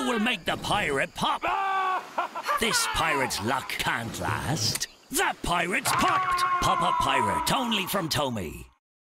will make the pirate pop. This pirate's luck can't last. That pirate's popped. Pop a pirate, only from Tomy.